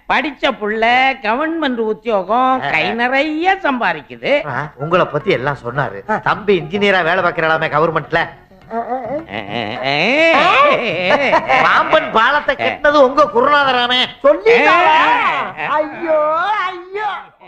படிச்ச புள்ள கவர்மெண்ட் உத்தியோகம் கை நிறைய சம்பாதிக்குது. உங்களை பத்தி எல்லாம் சொன்னாரு. தம்பி இன்ஜினியரா வேலை பார்க்கறாமே கவர்மெண்ட்ல. பாம்பன் பாலத்தை கட்டினது உங்க குருநாதராமே. சொல்லி ஐயோ ஐயோ